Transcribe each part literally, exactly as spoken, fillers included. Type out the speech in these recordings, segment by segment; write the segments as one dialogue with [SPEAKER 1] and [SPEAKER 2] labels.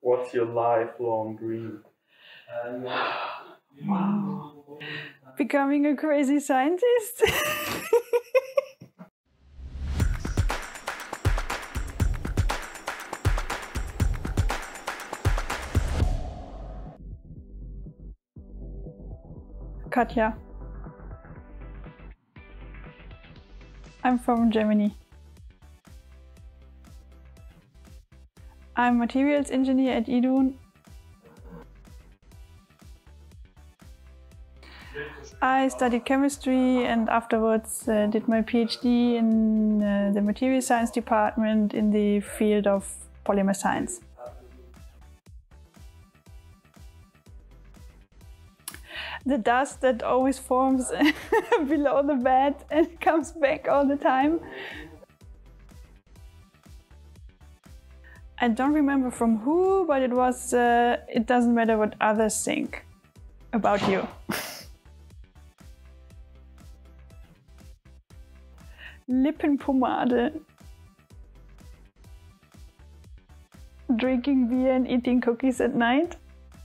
[SPEAKER 1] What's your lifelong dream?
[SPEAKER 2] Wow. Becoming a crazy scientist? Katja. I'm from Germany. I'm a materials engineer at I D U N. I studied chemistry and afterwards uh, did my PhD in uh, the material science department in the field of polymer science. The dust that always forms below the bed and comes back all the time. I don't remember from who, but it was, uh, it doesn't matter what others think about you. Lippenpomade. Drinking beer and eating cookies at night.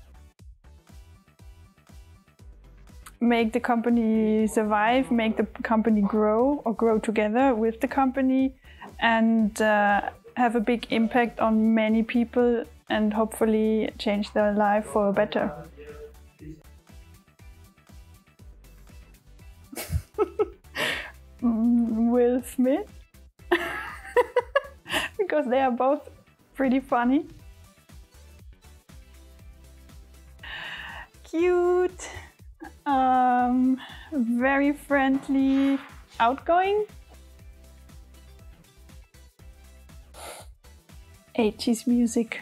[SPEAKER 2] Make the company survive, make the company grow or grow together with the company, and uh, have a big impact on many people and hopefully change their life for better. Will Smith, because they are both pretty funny. Cute, um, very friendly, outgoing. eighties music.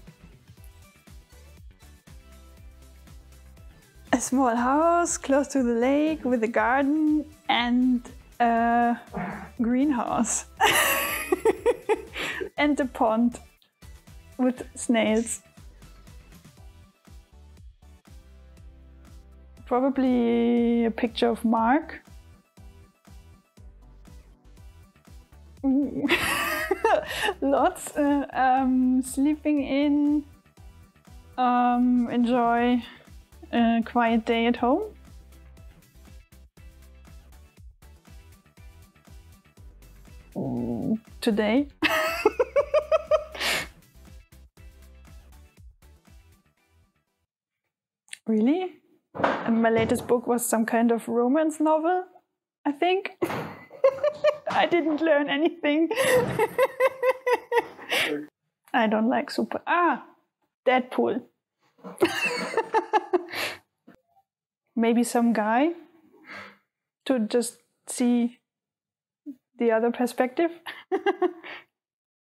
[SPEAKER 2] A small house close to the lake with a garden and a greenhouse. And a pond with snails. Probably a picture of Mark. Lots. Uh, um, sleeping in. Um, enjoy a quiet day at home. Mm, today. Really? And my latest book was some kind of romance novel, I think. I didn't learn anything. I don't like super... Ah! Deadpool. Maybe some guy to just see the other perspective.